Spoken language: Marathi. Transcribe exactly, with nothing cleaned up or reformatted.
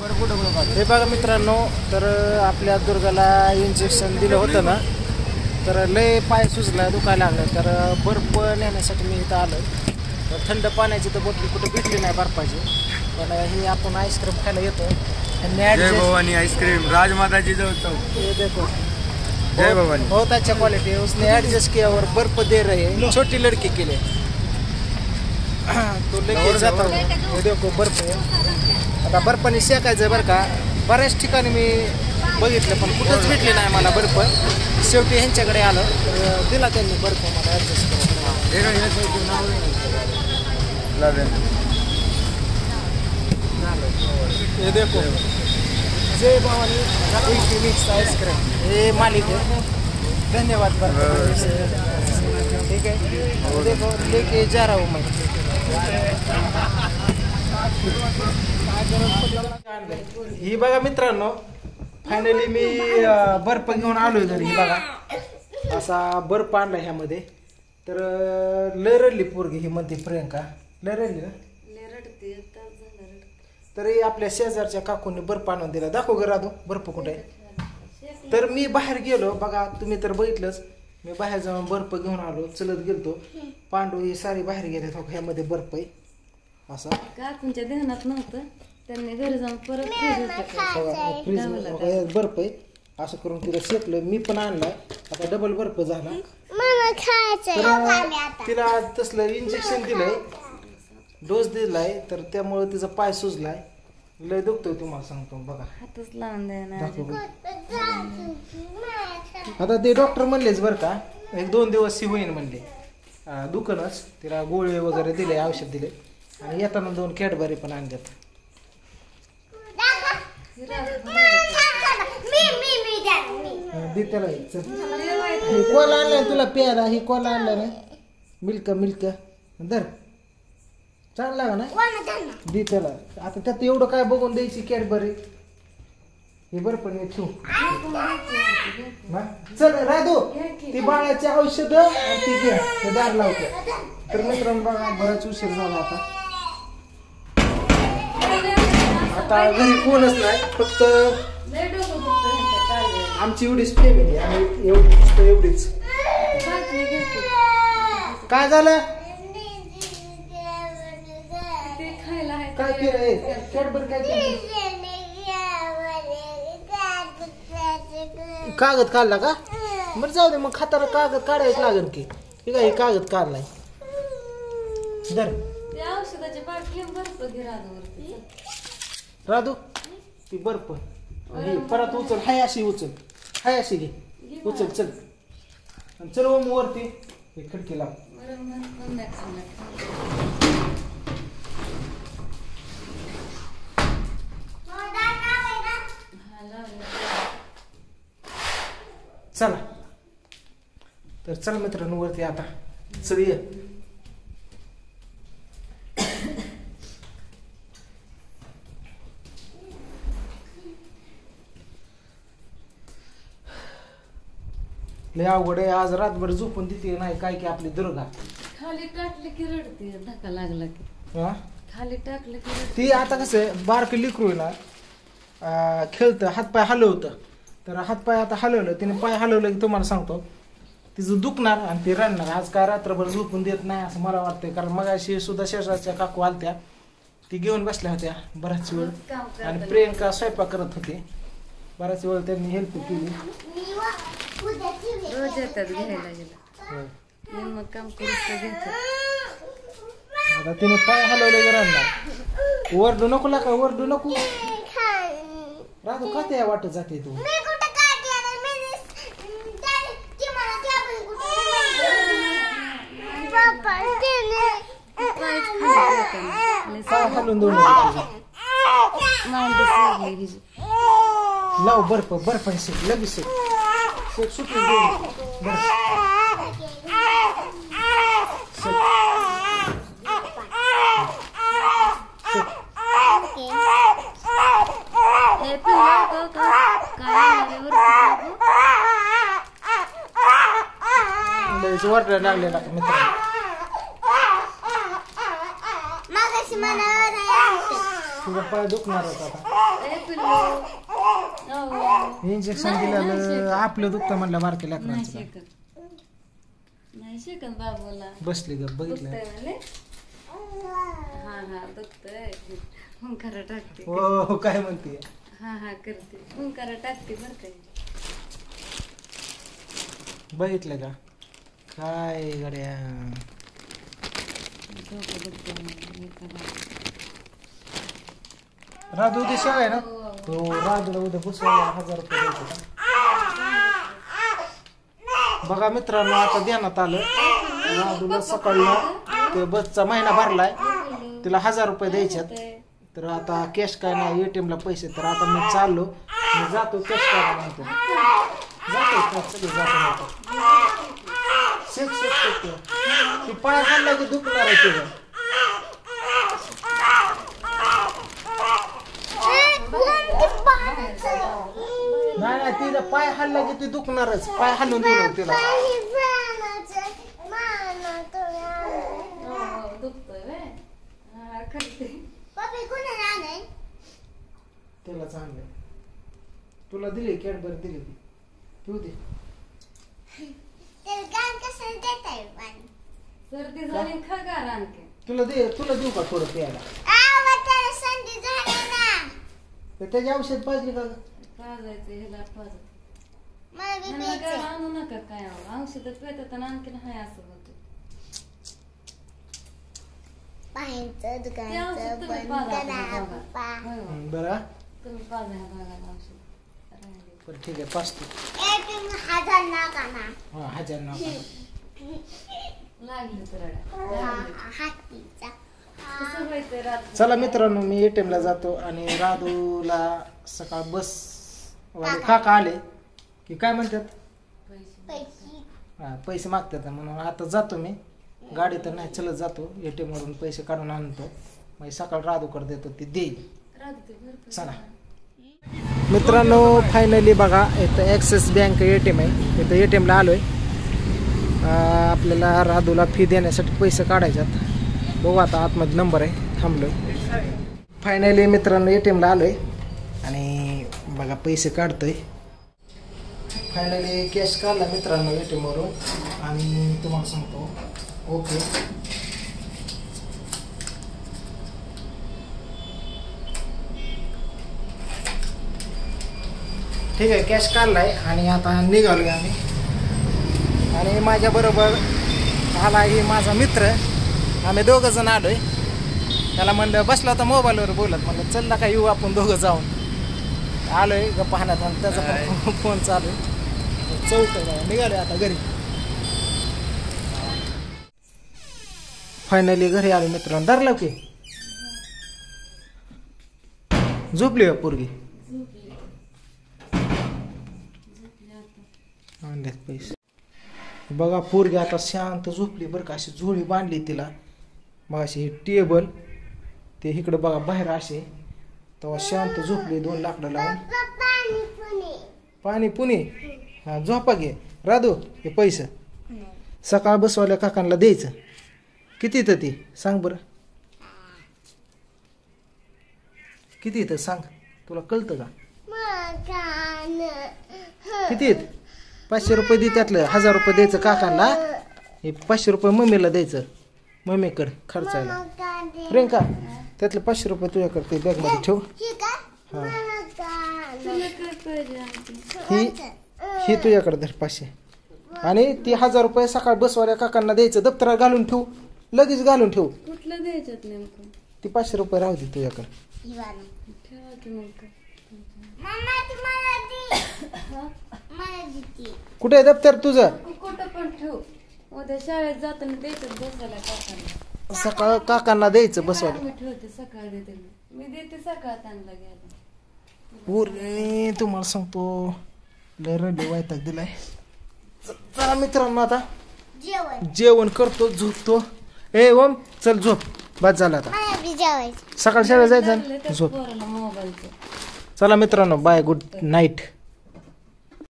हे बघा मित्रांनो, तर आपल्या दुर्गाला इंजेक्शन दिलं होतं ना, तर लय पाय सुजला दुखायला लागलं. तर बर्फ नेण्यासाठी मी इथं आलो. तर थंड पाण्याची तर बॉटल कुठे भेटली नाही बर्फाची, पण ही आपण आईस्क्रीम खायला येतो. जय भवानी आइसक्रीम राजमाता जी चौक. ये देखो जय भवानी, बहुत अच्छा क्वालिटी है. उसने एडजस्ट किया और बर्फ दे रहे हैं छोटी लड़की के लिए. तो लेके जाता हूँ. ये देखो बर्फ आहे. आता बर्फाने शेकायचं बरं का. बऱ्याच ठिकाणी मी बघितलं पण कुठंच भेटले नाही मला बर्फ. शेवटी ह्यांच्याकडे आलं तर दिला त्यांनी बर्फ मला ॲडजस्ट करून. हे देखो जय भवानी मिक्स आइसक्रीम. हे मालिक है. धन्यवाद बर्फ. ठीक है, देखो लेके जा रहा हूँ मैं. ही बघा मित्रांनो, फायनली मी बर्फ घेऊन आलोय घरी. ही बघा असा बर्फ आणला ह्यामध्ये. तर लय रडली पोरगी ही म्हणते प्रियंका. लय रडली ना. तरी आपल्या शेजारच्या काकूंनी बर्फ आणून दिला. दाखव ग राधू बर्फ कुठे आहे. तर मी बाहेर गेलो बघा, तुम्ही तर बघितलंच. मी बाहेर जाऊन बर्फ घेऊन आलो. चलत गेलतो. पांडू ही सारी बाहेर गेले. ह्यामध्ये बर्फ आहे असा. काकूंच्या ध्यानात नव्हतं, त्यांनी घरी जाऊन परत फ्रीज बर्फ आहे असं करून तिला शेकलं. मी पण आणलाय. आता डबल बर्फ झाला. तिला तसलं इंजेक्शन दिलंय, डोस दिलाय, तर त्यामुळे तिचा पाय सुजलाय. लय दुखतोय तुम्हाला सांगतो बघा. हातच लावून द्या. आता ते डॉक्टर म्हणलेच बरं का, एक दोन दिवस सी होईन म्हणले. दुकानच तिला गोळे वगैरे दिले, औषध दिले, आणि येताना दोन कॅडबरी पण आणल्यात. दे त्याला. ही कोला आणलाय तुला प्यायला. ही कोला आणलाय ना, मिल्क मिल्क धर. चांगला का ना, दे त्याला. आता त्यात एवढं काय बघून द्यायची कॅडबरी. हे बरं पण ठेवू. चल राधू, ती बाळाची औषध आणि ती घ्या, ते दार लावते. तर मित्रांनो बघा, बराच उशीर झाला. आता आता घरी कोणच नाही, फक्त आमची एवढीच फॅमिली. आणि एवढीच एवढीच. काय झालं, काय केलं कॅडबरी, काय केलं. कागद काढला का. बरं जाऊ दे मग, खाताना कागद काढायच लागेल की. हे काय कागद काढलाय. धर औषधाची बाटली बर्फ घे राधू. ती बर्फ परत उचल. हाय अशी उचल. हाय अशी घे. उचल चल. चल ओम वरती. हे खडकी लाव. चला तर चला मित्रांनो वरती आता. चल ये. लय अवघड आहे. आज रातभर झोपून देते नाही काय की आपली दुर्गा. खाली टाकले की रडते. धक्का लागला की हा खाली टाकले की रडते. ती आता कसं बारक लिकरू ना, खेळतं, हातपाय हलवतं. तर हातपाय आता हलवलं तिने, पाय हलवलं की तुम्हाला सांगतो तिचं दुखणार आणि ती रडणार. आज काय रात्रभर झोपून देत नाही असं मला वाटतंय. कारण मग अशी सुद्धा शेजारच्या काकू आलत्या, ती घेऊन बसल्या होत्या बराच वेळ. आणि प्रियंका स्वयंपाक करत होती बराच वेळ. त्यांनी हेल्प केली. रोज येतात घ्यायला गेला मग काम करू घेतात. आता तिने पाय हलवले की रडणार. वरडू नको लाका, वरडू नको. राहतो का ते वाटत जाते तू. हलून दोन लाव बर्फ. बर्फ शेक लगेच शेक. शेक सुटून बर्फ वरला लागलेला मित्र. तुझा पाय दुखणार होता आता. ए पिल्लू अहो, इंजेक्शन नाही, नाही दिलेलं शेकत. आपलं दुखतं म्हणलं बारके नाही लेकरांचं शेकत नाही शेकत बाबूला बसली ग बघितलं दुखतंय म्हणले हा हा दुखतंय हुंकारा टाकते हो काय म्हणते हा हा करते हुंकारा टाकते बरं काय बघितलं का काय गड्या डोकं दुखतंय म्हणून हे करा. राधू उद्या शाळा आहे ना हो राधूला उद्या बसवायला हजार रुपये द्यायचे का? बघा मित्रांनो आता ध्यानात आलं राधूला सकाळी ते बसचा महिना भरलाय तिला हजार रुपये द्यायच्यात तर आता कॅश काय नाही एटीएम ला पैसे तर आता मी चाललो मी जातो कॅश काय नाही जातो सगळे जातो नव्हतं शेक शेक शेक ती पाय खाल्ला की दुखणार आहे तुझं नाही नाही तिचा पाय हल्ला की ती दुखणारच पाय हलवून दिलं तिला दुखतोय व्हय? हा करते त्याला चांगलं तुला दिली कॅडबरी दिली ती तू दे सर्दी झाली खा गार आणखी तुला दे तुला देऊ का थोडं प्यायला तर त्याची औषध पाहिजे का पाजायचं ह्याला पाजत ह्यांना काय आणू नका काय औषध पेतात आणि आणखीन हाय असं होतं ते औषध तुम्ही पाजा आपल्या भागात. होय, होय. हं, बरं तुम्ही पाजा ह्या भागाला औषध राहिले. बरं ठीक आहे पाच तू हा हजार नाव लागली तर रडा. लागली. कसं व्हायचंय रात्री? चला मित्रांनो मी एटीएम ला जातो आणि राधूला सकाळ बस वाले काका आले की काय म्हणतात पैसे हा पैसे मागतात म्हणून आता जातो मी गाडी तर नाही चलत जातो एटीएम वरून पैसे काढून आणतो मग सकाळ राधूकडे देतो ती देईल रात्री भरपूर चला मित्रांनो फायनली बघा इथं ॲक्सिस बँक एटीएम आहे इथं एटीएमला आलोय आपल्याला राधूला फी देण्यासाठी पैसे काढायच्यात बघू आता आतमध्ये नंबर आहे थांबलोय फायनली मित्रांनो एटीएमला आलोय आणि बघा पैसे काढतोय फायनली कॅश काढला मित्रांनो एटीएम वरून आणि तुम्हाला सांगतो ओके ठीक आहे कॅश काढलाय आणि आता निघालोय आम्ही आणि माझ्या बरोबर आला आहे माझा मित्र आम्ही दोघं जण आलोय त्याला म्हणलं बसला होता मोबाईलवर बोलत म्हणलं चल का येऊ आपण दोघं जाऊन आलोय ग पाहण्यात आणि त्याचा पण फोन चालू आहे चौक निघालोय आता घरी फायनली घरी आलो मित्रांनो धरलं की झोपली पोरगी आणल्यात पैसे बघा पोरगी आता शांत झोपली बरं का अशी झोळी बांधली तिला मग अशी टेबल ते इकडं बघा बाहेर असे तेव्हा शांत झोपली दोन लाकडं लावून पाणी पुणे हा झोपा घे राधू हे पैसे सकाळ बसवाल्या काकांना द्यायचं किती तर ती सांग बरं किती येतं सांग तुला कळतं का किती येत पाचशे रुपये दे त्यातलं हजार रुपये द्यायचं काकांना हे पाचशे रुपये मम्मीला द्यायचं मम्मीकडे खर्चायला प्रियंका त्यातले पाचशे रुपये तुझ्याकडे ते बॅगमध्ये ठेव हा ही ही तुझ्याकडे धर पाचशे आणि ती हजार रुपये सकाळ बसवाल्या काकांना द्यायचं दप्तरात घालून ठेव लगेच घालून ठेव कुठलं द्यायच्यात नेमकं ती पाचशे रुपये राहू दे तुझ्याकडे ठेवा की मग कुठे आहे दप्तर तुझं कुठं पण ठेव उद्या शाळेत जाताना द्यायचं बसायला काकांना सकाळ काकांना द्यायचं बसवायला मी ठेवते सकाळ देते मी मी देते सकाळ त्यांना घ्यायला पूर्वी तुम्हाला सांगतो लय रडे वैताग दिलाय चला मित्रांनो आता जेवण करतो झोपतो ए ओम चल झोप बस झाला आता सकाळ शाळेत जायचं झोप मोबाईलचं चला मित्रांनो बाय गुड नाईट